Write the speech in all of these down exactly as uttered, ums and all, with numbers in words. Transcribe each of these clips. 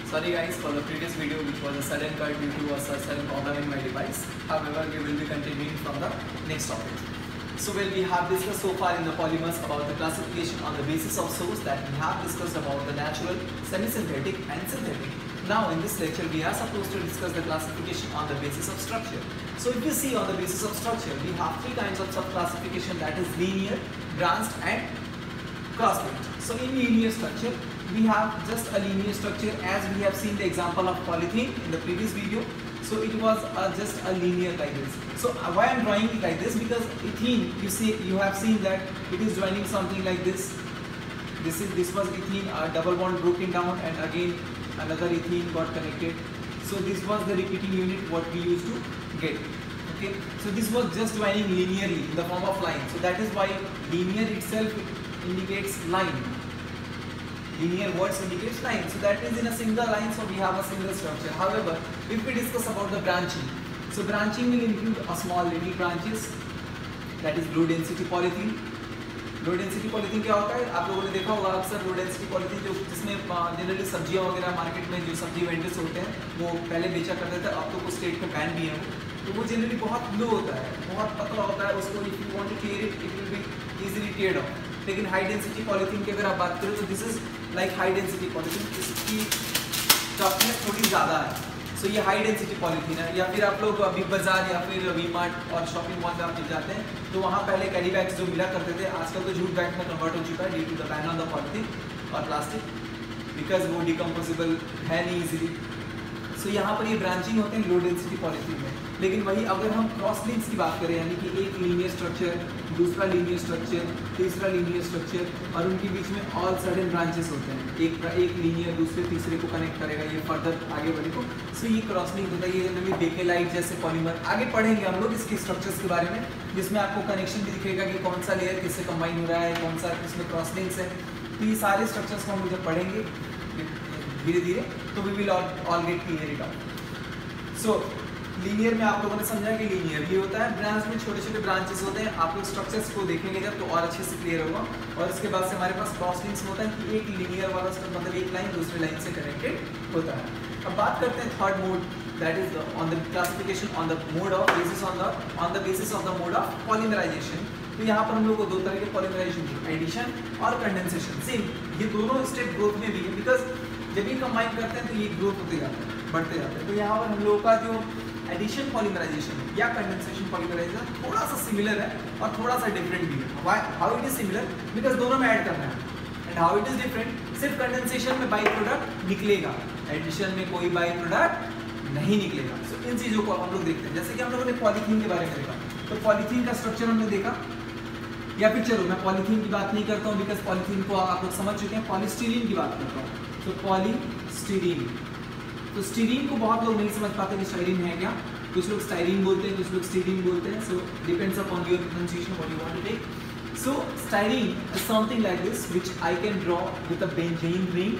Sorry guys for the previous video which was a sudden cut due to a sudden problem in my device. However, we will be continuing from the next topic. So well, we have discussed so far in the polymers about the classification on the basis of source, that we have discussed about the natural, semi-synthetic and synthetic. Now in this lecture we are supposed to discuss the classification on the basis of structure. So if you see on the basis of structure, we have three kinds of sub-classification, that is linear, branched and cross-linked. So in linear structure, we have just a linear structure as we have seen the example of polythene in the previous video. So it was uh, just a linear like this. So uh, why I am drawing it like this, because ethene, you see, you have seen that it is joining something like this. This is this was ethene, a double bond broken down, and again another ethene got connected. So this was the repeating unit what we used to get. Okay, so this was just joining linearly in the form of line. So that is why linear itself indicates line. Linear words indicates line. So that is in a single line, so we have a single structure. However, if we discuss about the branching, so branching will include a small little branches, that is low density polythene. Low density polythene क्या होता है, आप लोगों ने देखा होगा अक्सर लो density polythene जो जिसमें जनरली सब्जियां वगैरह मार्केट में जो सब्जी वेंडर्स होते हैं वो पहले बेचा करते थे, अब तो कुछ स्टेट में बैन भी है वो, तो वो जनरली बहुत लो होता है, बहुत पतला होता है, उसको if you want to clear it it will be easily cleared off. लेकिन हाई डेंसिटी पॉलीथीन की अगर आप बात करें तो this is like high density polythene, इसकी टफनेस थोड़ी ज़्यादा है. सो so, ये हाई डेंसिटी पॉलीथीन है. या फिर आप लोग बिग बाजार या फिर वी मार्ट और शॉपिंग मॉल में आप जाते हैं तो वहाँ पहले कैरी बैग्स जो मिला करते थे, आजकल तो जूट बैग में कन्वर्ट हो चुका है due to the ban on the polythene और प्लास्टिक, बिकॉज वो डिकम्पोजेबल है नहीं इजीली. सो so, यहाँ पर ये ब्रांचिंग होते हैं लो डेंसिटी पॉलीथीन में. लेकिन वही अगर हम क्रॉस लिंक्स की बात करें, यानी कि एक लीनियर स्ट्रक्चर, दूसरा लीनियर स्ट्रक्चर, तीसरा लीनियर स्ट्रक्चर और उनके बीच में ऑल सडन ब्रांचेस होते हैं, एक एक लीनियर दूसरे तीसरे को कनेक्ट करेगा ये फर्दर आगे बढ़े को. सो so, ये क्रॉस लिंक होता है. ये जनरली बेकेलाइट जैसे पॉलीमर आगे पढ़ेंगे हम लोग इसके स्ट्रक्चर्स के बारे में, जिसमें आपको कनेक्शन भी दिखेगा कि कौन सा लेयर किससे कंबाइन हो रहा है, कौन सा इसमें क्रॉस लिंक्स है. तो ये सारे स्ट्रक्चर्स को हम जब पढ़ेंगे धीरे धीरे तो we will all get clear it out. So linear में आप लोगों ने समझा कि लीनियर भी होता है, ब्रांच में छोटे छोटे ब्रांचेस होते हैं. आप लोग स्ट्रक्चर्स को देखेंगे जब तो और अच्छे से क्लियर होगा. और इसके बाद से हमारे पास क्रॉस लिंक्स होता है कि एक लीनियर वाला मतलब एक लाइन दूसरे लाइन से कनेक्टेड होता है. अब बात करते हैं third mode, that is on the classification on the mode of basis on the on the basis of the mode of polymerisation. तो यहाँ पर हम लोग को दो तरह के पॉलीमराइजेशन, एडिशन और कंडेंसेशन. सेम ये दोनों स्टेप ग्रोथ में भी है, बिकॉज जब ये कंबाइन करते हैं तो ये ग्रोथ होते जाते हैं, बढ़ते जाते हैं. तो यहाँ पर हम लोगों का जो एडिशन पॉलीमराइजेशन या कंडेंसेशन पॉलीमराइजेशन थोड़ा सा सिमिलर है और थोड़ा सा डिफरेंट भी है. Why how it is similar, because दोनों में ऐड करना है. And how it is different, सिर्फ कंडेंसेशन में बाई प्रोडक्ट निकलेगा, एडिशन में कोई बाई प्रोडक्ट नहीं निकलेगा. सो so, इन चीज़ों को हम लोग देखते हैं. जैसे कि हम लोगों ने पॉलीथीन के बारे में देखा, तो पॉलीथीन का स्ट्रक्चर हमने देखा. या फिर चलो मैं पॉलीथीन की बात नहीं करता हूँ बिकॉज पॉलीथीन को आप लोग समझ चुके हैं, पॉलीस्टीरीन की बात करता हूँ. तो पॉलीस्टीरीन, तो स्टीरीन को बहुत लोग नहीं समझ पाते कि स्टाइरीन है क्या. कुछ लोग स्टाइरीन बोलते हैं, कुछ लोग स्टीरीन बोलते हैं. So depends upon your pronunciation what you want to take. So styrene is something like this which I can draw with a benzene ring,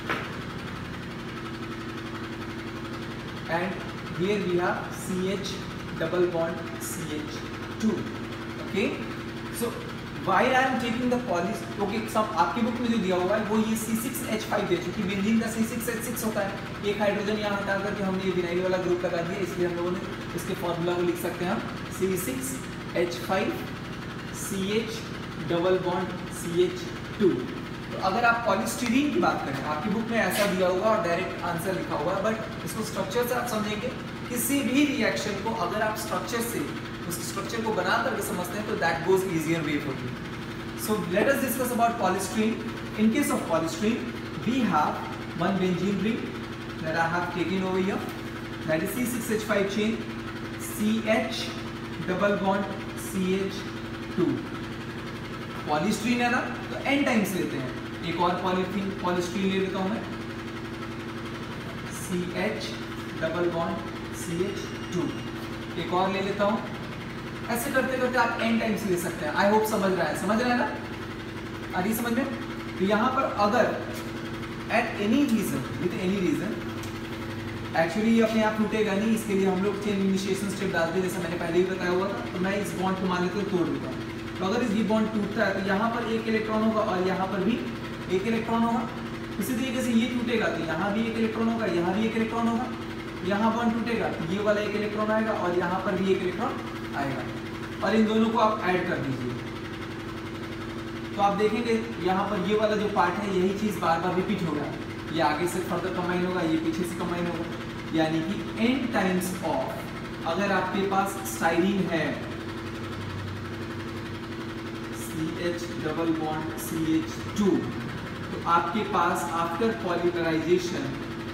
and here we have C H double bond C H two. okay, so why I am taking the poly, okay, सब आपकी book में जो दिया हुआ है वो ये C six H five है, क्योंकि बेंजीन का C six H six होता है. एक हाइड्रोजन यहाँ हटा करके हमने ये विनाइल वाला ग्रुप लगा दिया, इसलिए हम लोगों ने इसके फॉर्मूला को लिख सकते हैं हम C six H five C H double bond C H two. तो अगर आप पॉलीस्टीरीन की बात करें, आपकी बुक में ऐसा दिया होगा और डायरेक्ट आंसर लिखा हुआ है, बट इसको स्ट्रक्चर से आप समझेंगे. किसी भी रिएक्शन को अगर आप स्ट्रक्चर से उस स्ट्रक्चर को बना करके समझते हैं तो that goes easier way for you. So let us discuss about polystyrene. In case of polystyrene we have one benzene ring that I have taken over here, that is C six H five chain, C H double bond C H two. Polystyrene है ना, तो n times लेते हैं. एक और polythene polystyrene ले लेता हूँ मैं, C H double bond C H two. एक और ले लेता हूँ. ऐसे करते करते आप n टाइम्स ले सकते हैं. आई होप समझ रहा है, समझ रहा है ना, आ रही समझ में. तो यहाँ पर अगर at any reason with any reason, actually ये अपने आप टूटेगा नहीं, इसके लिए हम लोग चेन इनिशिएशन स्टेप डालते हैं, जैसे मैंने पहले ही बताया हुआ था. तो मैं इस बॉन्ड को मान लेते हुए तोड़ देता हूँ. तो अगर इस ये बॉन्ड टूटता है तो यहाँ पर एक इलेक्ट्रॉन होगा और यहाँ पर भी एक इलेक्ट्रॉन होगा. इसी तरीके से ये टूटेगा तो यहाँ भी एक इलेक्ट्रॉन होगा, यहाँ भी एक इलेक्ट्रॉन होगा, यहाँ बॉन्ड टूटेगा तो ये वाला एक इलेक्ट्रॉन आएगा और यहाँ पर भी एक इलेक्ट्रॉन आएगा और इन दोनों को आप ऐड कर दीजिए तो आप देखेंगे यहाँ पर ये वाला जो पार्ट है यही चीज़ बार बार रिपीट होगा, ये आगे से फर्दर कंबाइन होगा, ये पीछे से कंबाइन होगा, यानी कि एन टाइम्स ऑफ अगर आपके पास स्टाइरीन है C H double bond C H two तो आपके पास आफ्टर पॉलीमराइजेशन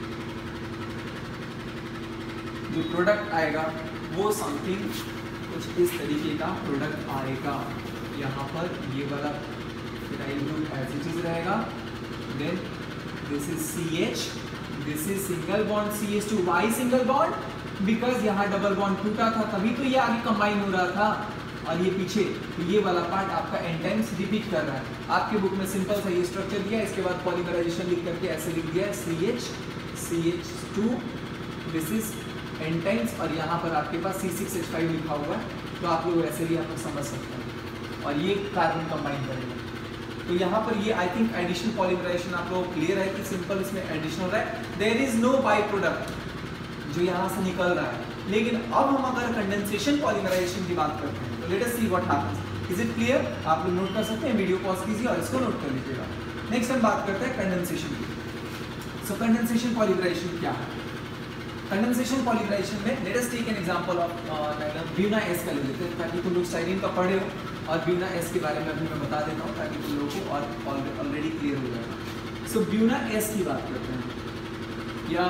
जो प्रोडक्ट आएगा वो समथिंग कुछ इस तरीके का प्रोडक्ट आएगा। यहाँ पर ये वाला phenyl group as it is रहेगा, then this is C H, this is single bond C H two. Why single bond? Because यहाँ डबल बॉन्ड टूटा था तभी तो ये आगे कंबाइन हो रहा था और ये पीछे, तो ये वाला पार्ट आपका एन टाइम्स रिपीट कर रहा है। आपके बुक में सिंपल सा ये स्ट्रक्चर दिया, इसके बाद पॉलीमराइजेशन लिख करके ऐसे लिख दिया C H C H two, this is n times और यहाँ पर आपके पास सी सिक्स एच फाइव लिखा हुआ है, तो आप लोग ऐसे भी आप लोग समझ सकते हैं और ये कार्बन कंबाइन करेगा। तो यहाँ पर ये आई थिंक एडिशन पॉलीमराइजेशन आप लोग क्लियर है कि सिंपल इसमें एडिशन हो रहा है, there is no by product जो यहाँ से निकल रहा है। लेकिन अब हम अगर कंडेंसेशन पॉलीमराइजेशन की बात करते हैं तो let us see what happens. Is it clear? आप लोग नोट कर सकते हैं, वीडियो पॉज कीजिए और इसको नोट कर लीजिएगा। नेक्स्ट हम बात करते हैं कंडेंसेशन की। सो कंडेंसेशन पॉलीमराइजेशन क्या है? कंडेंसेशन पॉलीमराइजेशन में let us take an example of Buna S का ले लेते हैं ताकि तुम लोग स्टाइरीन का पढ़े हो और ब्यूना एस के बारे में अभी मैं बता देता हूँ ताकि तुम लोगों को और ऑलरेडी क्लियर हो जाएगा। सो ब्यूना एस की बात करते हैं या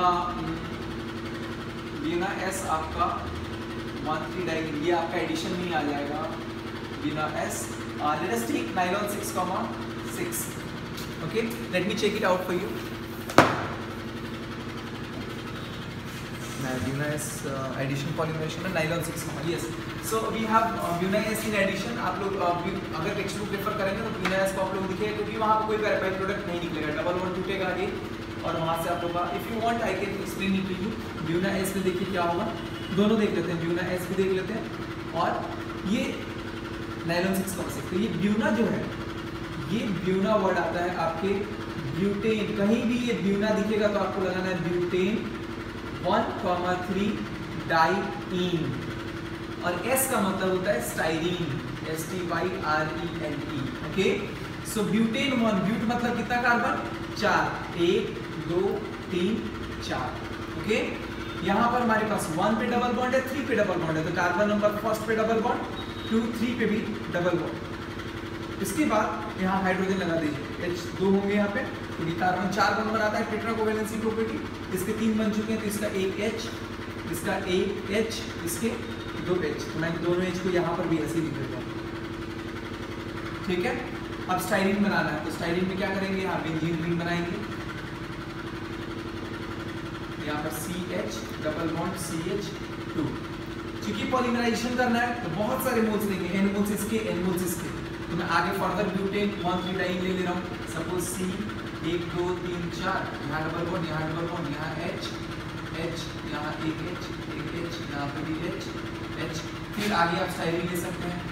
ब्यूना एस आपका वन थ्री डाई, ये आपका एडिशन में ही आ जाएगा Buna S. Let us take nylon six comma six. Okay, let me check it out for you. Buna S uh, addition polymerization में nylon six comma yes. So we have uh, Buna S in addition। आप लोग uh, अगर text book refer करेंगे तो Buna S को आप लोग दिखेगा क्योंकि वहाँ पर कोई बाई प्रोडक्ट नहीं निकलेगा, डबल वन टूटेगा आगे और वहाँ से आप लोग का if you want I can explain it to you. Buna S में देखिए क्या होगा, दोनों देख लेते हैं, Buna S भी देख लेते हैं और ये नाइलॉन सिक्स कॉमा सिक्स। तो ये Buna जो है ये Buna वर्ड आता है आपके ब्यूटेन, कहीं भी ये Buna दिखेगा तो आपको लगाना है butane one comma three diene और S का मतलब होता है styrene, S T Y R E N E. Okay, so butane one, but मतलब कितना कार्बन? चार, एक दो तीन चार। ओके, यहाँ पर हमारे पास वन पे डबल बॉन्ड है, थ्री पे डबल बॉन्ड है, तो कार्बन नंबर फर्स्ट पे डबल बॉन्ड, टू थ्री पे भी डबल बॉन्ड। इसके बाद यहाँ हाइड्रोजन लगा दीजिए, H दो होंगे यहाँ पे क्योंकि कार्बन चार बॉन्ड बनाता है, टेट्रा कोवेलेंसी प्रॉपर्टी। इसके तीन बन चुके हैं तो इसका एक H, इसका एक H, इसके दो H, तो मैं दोनों H को यहाँ पर भी ऐसे लिख देता हूँ। ठीक है, अब स्टाइरीन बनाना है तो स्टाइरीन में क्या करेंगे, यहाँ बेंजीन रिंग बनाएंगे, यहाँ पर C H double bond C H two. क्योंकि पॉलीमराइजेशन करना है तो बहुत सारे मोल्स लेंगे, एन मोल्स इसके, एन मोल्स इसके, तो मैं आगे further butane one three diene ले ले रहा हूँ। सपोज सी एक दो तीन चार, यहाँ डबल बॉन्ड, यहाँ डबल बॉन्ड, यहाँ एच एच, यहाँ एक एच, एक एच, यहाँ पे भी एच एच, फिर आगे आप स्टाइरीन ले सकते हैं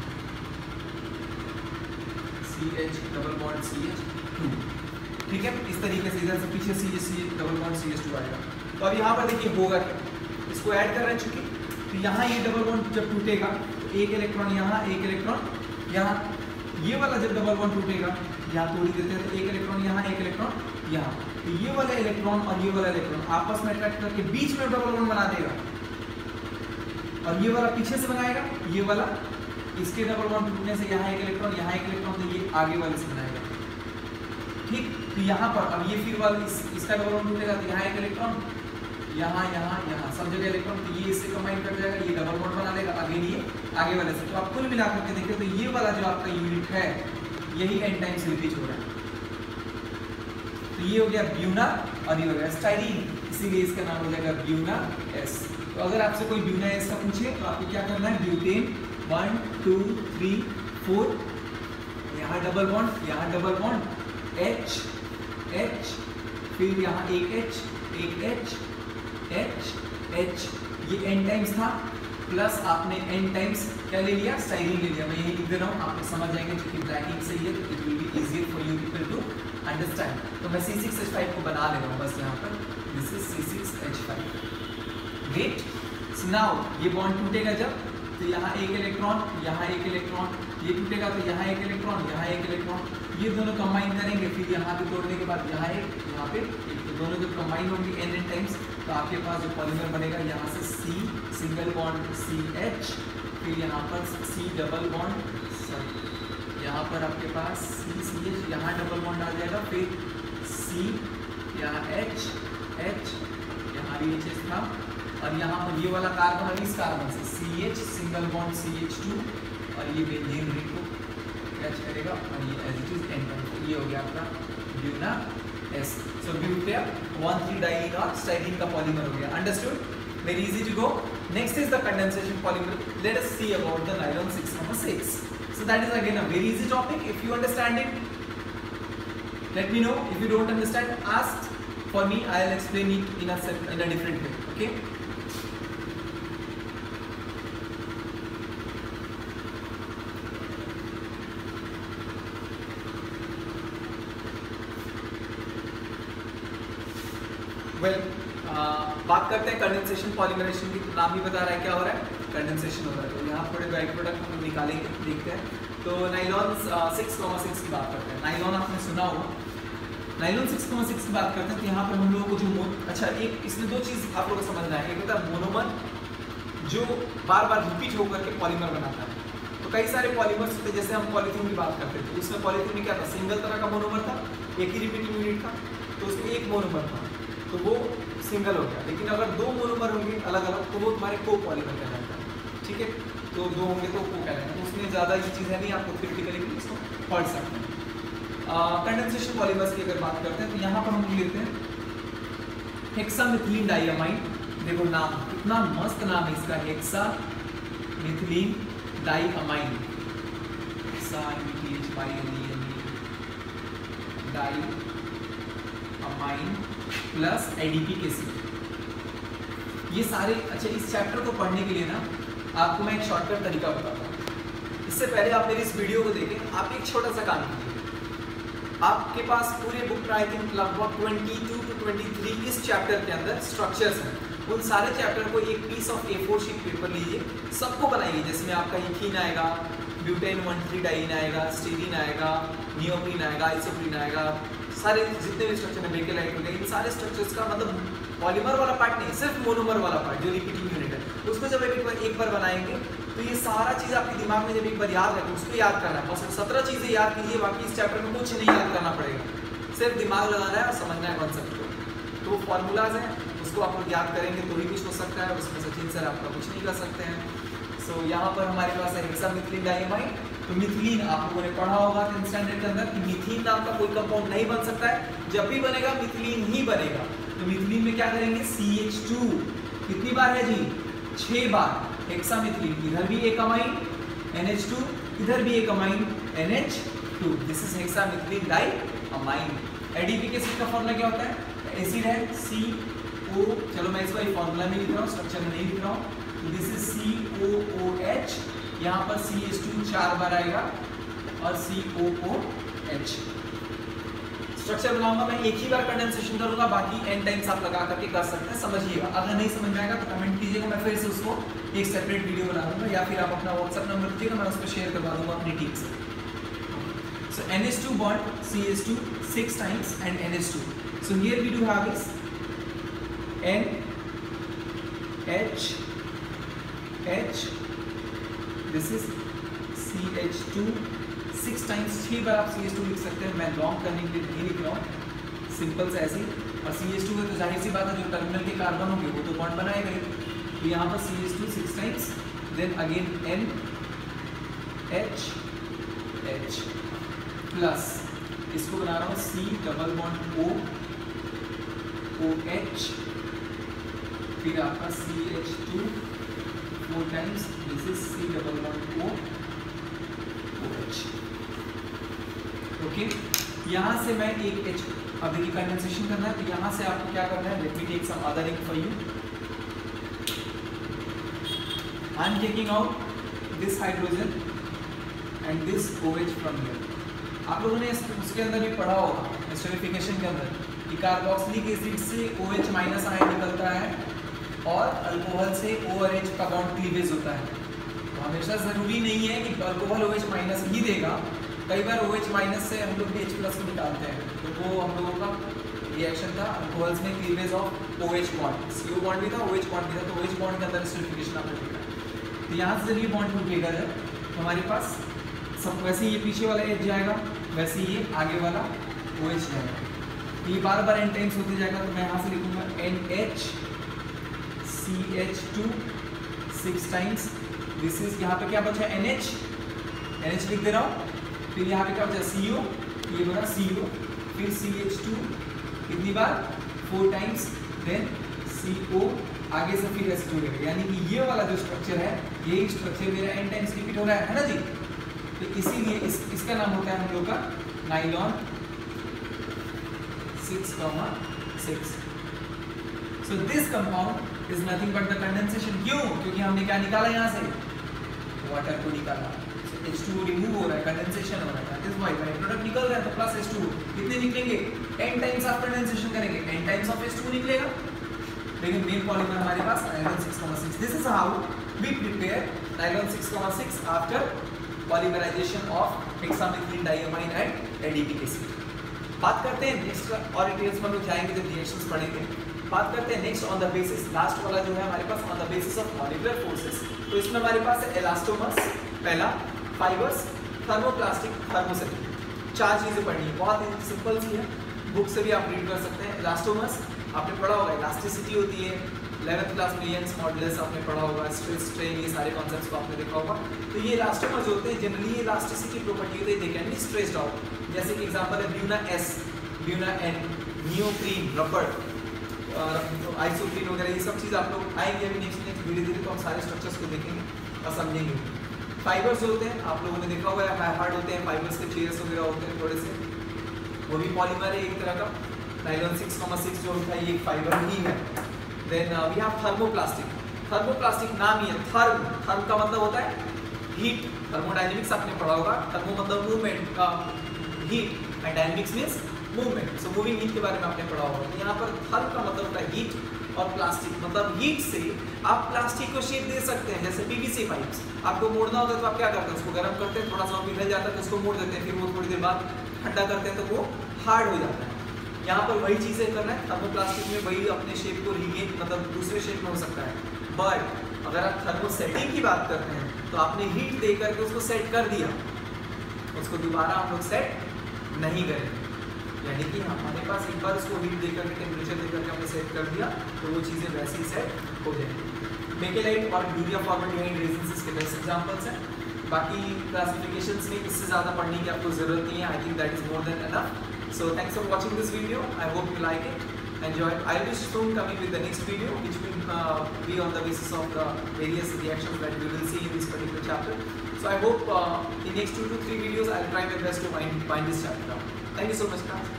C H double bond C H two. ठीक है, इस तरीके से इधर से पीछे C H C double bond C H two आएगा। तो अब यहाँ पर देखिए होगा क्या, इसको ऐड कर रहे हैं चूंकि, तो यहाँ ये डबल बॉन्ड जब टूटेगा तो एक इलेक्ट्रॉन यहाँ, एक इलेक्ट्रॉन यहाँ, ये वाला जब डबल बॉन्ड टूटेगा यहाँ तोड़ देते हैं तो एक इलेक्ट्रॉन यहाँ, एक इलेक्ट्रॉन यहाँ, तो ये वाला इलेक्ट्रॉन और ये वाला इलेक्ट्रॉन आपस में अट्रैक्ट करके बीच में डबल बॉन्ड बना देगा और ये वाला पीछे से बनाएगा, ये वाला इसके डबल बॉन्ड टूटने से यहाँ एक इलेक्ट्रॉन, यहाँ एक इलेक्ट्रॉन, तो ये आगे वाले से बनाएगा। ठीक, तो यहाँ पर अब ये फिर वाला इस, इसका डबल बॉन्ड टूटेगा तो यहाँ एक इलेक्ट्रॉन, यहाँ यहाँ यहाँ सब जगह इलेक्ट्रॉन, तो ये इससे कंबाइन कर जाएगा, ये डबल बॉन्ड बना देगा, अगेन ये आगे वाले से। तो आप कुल मिला करके देखिए तो ये वाला जो आपका यूनिट है यही एन टाइम्स रिपीट हो रहा है। तो ये हो गया ब्यूना और ये हो गया स्टाइरीन, इसीलिए इसका नाम हो जाएगा ब्यूना एस। तो अगर आपसे कोई ब्यूना एस का पूछे तो आपको क्या करना है, butane one two three four, यहाँ डबल बॉन्ड, यहाँ डबल बॉन्ड, एच एच, फिर यहाँ एक एच, एक एच एच एच, ये एन टाइम्स था, प्लस आपने एन टाइम्स क्या ले लिया, स्टाइरीन ले लिया। मैं यही लिख दे रहा हूँ, आप लोग समझ जाएंगे क्योंकि ब्लैकिंग सही है, तो it will be easier for you people to understand? तो मैं सी सिक्स एच फाइव को बना ले रहा हूँ बस यहाँ पर, this is C six H five. Great. So now ये बॉन्ड टूटेगा जब, तो यहाँ एक इलेक्ट्रॉन, यहाँ एक इलेक्ट्रॉन, ये टूटेगा तो यहाँ एक इलेक्ट्रॉन, यहाँ एक इलेक्ट्रॉन, ये दोनों कंबाइन करेंगे, फिर यहाँ पे तोड़ने के बाद यहाँ एक, यहाँ पे एक, तो दोनों जब कंबाइन होंगे एन एन टाइम्स, तो आपके पास जो पॉलीमर बनेगा यहाँ से C single bond C H, फिर यहाँ पर C डबल बॉन्ड, सॉरी यहाँ पर आपके पास C सी एच, यहाँ डबल बॉन्ड आ जाएगा, फिर C, यहाँ H H, यहाँ भी H था, और यहाँ पर ये वाला कार्बन इस कार्बन से C H single bond C H two, और ये बेंजीन रिंग को कैच करेगा, और ये एज इट इज एन, ये हो गया आपका buna S. So butane one three diene styrene का पॉलीमर हो गया। Understood? Very easy to go. Next is the condensation polymer. Let us see about the nylon six number six. So that is again a very easy topic. If you understand it, let me know. If you don't understand, ask for me. I'll explain it in a in a different way. Okay. Well, uh, बात करते हैं condensation polymerisation की। नाम ही बता रहा है क्या हो रहा है, कंडेंसेशन हो रहा है। तो यहाँ थोड़े बाई प्रोडक्ट हम निकालेंगे, देखते हैं। तो नाइलॉन सिक्स कॉमा सिक्स की बात करते हैं। नाइलॉन आपने सुना होगा, नाइलॉन सिक्स कॉमा सिक्स की बात करते हैं। तो यहाँ पर हम लोगों को जो मोन, अच्छा एक इसमें दो चीज़ आप लोगों को समझना है। एक होता है मोनोमर, जो बार बार रिपीट होकर के पॉलीमर बनाता है। तो कई सारे पॉलीमर्स होते हैं, जैसे हम पॉलीथीन की बात करते थे, उसमें पॉलीथीन में क्या था, सिंगल तरह का मोनोमर था, एक ही रिपीटिंग यूनिट था, तो उसमें एक मोनोमर था, तो वो सिंगल हो गया। लेकिन अगर दो मोनोमर होंगे अलग अलग, तो वो तुम्हारे को पॉलीमर कहलाता है। ठीक है, तो दो होंगे तो को कहलाएगा। उसमें ज़्यादा ये चीज़ें नहीं, आपको थ्योरेटिकली भी इसको पढ़ सकते हैं। कंडेंसेशन पॉलीमर्स की अगर बात करते हैं, तो यहाँ पर हम लेते हैं हेक्सामिथिलीन डाइअमाइड। देखो नाम कितना मस्त नाम है इसका, hexamethylene diamide, diamine plus adipic acid. ये सारे, अच्छा इस चैप्टर को पढ़ने के लिए ना आपको मैं एक शॉर्टकट तरीका बताता हूँ। इससे पहले आप मेरी इस वीडियो को देखें, आप एक छोटा सा काम कीजिए। आपके पास पूरे बुक आई थिंक लगभग बाईस टू तेईस इस चैप्टर के अंदर स्ट्रक्चर्स हैं। उन सारे चैप्टर को एक piece of A four sheet paper लीजिए, सबको बनाइए, जिसमें आपका इथीन आएगा, ब्यूटेन वन थ्री डाइईन आएगा, स्टीरीन आएगा, नियोप्रीन आएगा, आइसोप्रीन आएगा, सारे जितने भी स्ट्रक्चर में बेकेलाइट हो गए, इन सारे स्ट्रक्चर्स का मतलब पॉलीमर वाला पार्ट नहीं, सिर्फ मोनोमर वाला पार्ट जो रिपीटिंग यूनिट है, उसको जब एक बार एक बार बनाएंगे तो ये सारा चीज़ आपके दिमाग में जब एक बार याद रखें, उसको याद करना है। बस सत्रह चीज़ें याद कीजिए, बाकी इस चैप्टर में कुछ नहीं याद करना पड़ेगा, सिर्फ दिमाग लगाना है और समझना है कॉन्सेप्ट को। तो फॉर्मूलाज हैं, उसको आप लोग याद करेंगे तो ही कुछ हो सकता है, उसमें सचिन सर आपका कुछ नहीं कर सकते हैं। सो so, यहाँ पर हमारे पास है हेक्सामिथिलीन डाइअमाइड। तो मिथिलीन आप लोगों ने पढ़ा होगा टेंथ स्टैंडर्ड के अंदर कि मिथीन नाम का कोई कंपाउंड नहीं बन सकता है, जब भी बनेगा मिथिलीन ही बनेगा। तो मिथिलीन में क्या करेंगे, सी एच टू कितनी बार है जी, छह बार। हेक्सामिथिलीन, इधर भी एक अमाइन एन एच टू, इधर भी एक amine N H two, this is hexamethylene diamine. Adipic acid का फॉर्मूला क्या होता है, एसिड है सी ओ, चलो मैं इसको फॉर्मूला में लिख रहा हूँ, स्ट्रक्चर में नहीं लिख रहा हूँ। This is C O O H, यहाँ पर सी एच टू चार बार आएगा और सी ओ ओ एच। स्ट्रक्चर बनाऊंगा मैं, एक ही बार कंडेंसेशन करूंगा, बाकी एन टाइम्स आप लगा करके कर सकते हैं, समझिएगा। अगर नहीं समझ में आएगा तो कमेंट कीजिएगा, मैं फिर से उसको एक सेपरेट वीडियो बना दूंगा, या फिर आप अपना व्हाट्सएप नंबर दीजिएगा, मैं उस पर शेयर करवा दूंगा अपनी टीम से। So N H two bond C H two six times and N H two. So here we do have is N H H, this is C H two six times, छह बार आप सी H to लिख सकते हैं, मैं long करने के लिए नहीं लिख रहा हूँ, सिंपल से ऐसे ही। और सी एच टू है तो जाहिर सी बात है जो टर्मिनल के कार्बन होंगे वो तो बॉन्ड बनाएगा ही, तो यहाँ पर C H two six times, then again N H H plus इसको बना रहा हूँ C double bond O O H, फिर आपका C H two four times, this is C double bond O O H. Okay, यहाँ से मैं एक एच, अब देखिए कंडेंसेशन करना है, तो यहाँ से आपको क्या करना है, let me take some other ink for you. I am taking out this hydrogen and this O H from here. आप लोगों ने उसके अंदर भी पढ़ा होगा, एस्टरिफिकेशन के अंदर कि कार्बोक्सिलिक एसिड से OH माइनस आयन निकलता है और अल्कोहल से ORH का बॉन्ड क्लीवेज होता है। तो हमेशा ज़रूरी नहीं है कि अल्कोहल OH माइनस ही देगा, कई बार OH माइनस से हम लोग भी H प्लस को निकालते हैं, तो वो हम लोगों का रिएक्शन था अल्कोहल्स में cleavage of OH bond, CO bond भी था, OH बॉन्ड भी था, तो OH बॉन्ड के अंदर एस्टरिफिकेशन आपने देखा। तो यहाँ से जब ये बॉन्ड टूटेगा जब तो हमारे पास सब वैसे ये पीछे वाला H जाएगा, वैसे ये आगे वाला OH जाएगा। तो ये बार बार एन टाइम्स होते जाएगा, तो मैं यहाँ से लिखूंगा NH C H two six times, this is यहाँ पे क्या बचा NH, NH लिख दे रहा हूँ, फिर यहाँ पे क्या बचा CO, ये बना CO, फिर C H टू कितनी बार, four times, then C O, आगे से फिर H टू रहेगा, यानी कि ये वाला जो स्ट्रक्चर है यही स्ट्रक्चर मेरा एन टाइम्स रिपीट हो रहा है, है ना जी। तो इसीलिए इस, इसका नाम होता है हम लोग का nylon six comma six. So this compound is nothing but the condensation. क्यों? क्योंकि हमने क्या निकाला यहाँ से, वाटर को निकाला, so H two O remove हो रहा है, कंडेंसेशन हो रहा है, that is why when product निकल रहा है तो प्लस H टू O कितने निकलेंगे, n टाइम्स ऑफ कंडेंसेशन करेंगे, n times of H two O निकलेगा। लेकिन मेन पॉलीमर हमारे पास nylon six comma six. This is how we prepare nylon six comma six after polymerization of hexamethylene diamine and A D P K C। बात करते हैं next और details में हम लोग जाएंगे जब रिएक्शंस पढ़ेंगे। बात करते हैं next on the basis, last वाला जो है हमारे पास on the basis of molecular forces. तो इसमें हमारे पास है इलास्टोमर्स पहला, फाइबर्स, थर्मोप्लास्टिक, थर्मोसेटिक, चार चीजें पढ़नी है, बहुत ही सिंपल सी है, बुक से भी आप रीड कर सकते हैं। इलास्टोमर्स आपने पढ़ा होगा, इलास्टिसिटी होती है, इलेवेंथ क्लास में यंग्स मॉडुलस आपने पढ़ा होगा, स्ट्रेस स्ट्रेन, ये सारे कॉन्सेप्ट्स को आपने देखा होगा। तो ये इलास्टोमर्स होते हैं, जनरली ये इलास्टिसिटी प्रॉपर्टी होती है, they can be stressed out. जैसे कि एग्जांपल है buna S, buna N, neoprene, rubber, isoprene वगैरह, ये सब चीज़ आप लोग आएंगे अभी नेक्स्ट नेक्स्ट धीरे धीरे, तो हम सारे स्ट्रक्चर्स को देखेंगे और समझेंगे। फाइबर्स होते हैं, आप लोगों ने देखा होगा हार्ड होते हैं, फाइबर्स के चेयर्स वगैरह होते हैं थोड़े से, वो भी पॉलीमर है एक तरह का। नाइलॉन सिक्स कॉमा सिक्स जो होता है ये फाइबर ही है। Then we have thermoplastic. Thermoplastic नाम ही है, थर्म, थर्म का मतलब होता है हीट, थर्मोडायनेमिक्स आपने पढ़ा होगा, थर्मो मतलब मूवमेंट का, heat, and dynamics means movement, so moving heat के बारे में आपने पढ़ा होगा। तो यहाँ पर थर्म का मतलब होता है हीट और प्लास्टिक मतलब हीट से आप प्लास्टिक को शेप दे सकते हैं। जैसे पीवीसी पाइप्स आपको मोड़ना होता है तो आप क्या करते हैं, उसको गर्म करते हैं, थोड़ा सा पिघल जाता है तो उसको मोड़ देते हैं, फिर वो थोड़ी देर बाद ठंडा करते हैं तो वो हार्ड हो जाता है। यहाँ पर वही चीज़ें करना है, थर्मोप्लास्टिक में वही अपने शेप को रीगेन मतलब दूसरे शेप में हो सकता है। बट अगर आप थर्मोसेटिंग की बात करते हैं तो आपने हीट दे करके उसको सेट कर दिया, उसको दोबारा हम लोग सेट नहीं करेंगे, यानी कि हमारे पास एक बार उसको हीट देकर के टेम्परेचर देकर के हमने सेट कर दिया तो वो चीज़ें वैसे ही सेट हो जाएंगी। बेकेलाइट और यूरिया फॉर्मल्डिहाइड रेजिन्स इसके बेस्ट एग्जांपल्स हैं। बाकी क्लासिफिकेशंस में इससे ज़्यादा पढ़ने की आपको ज़रूरत नहीं है, I think that is more than enough. So thanks for watching this video. I hope you like it, enjoy it. I'll be soon coming with the next video, which will uh, be on the basis of the various reactions that we will see in this particular chapter. So I hope uh, in next two to three videos I'll try my best to find find this chapter out. Thank you so much, class.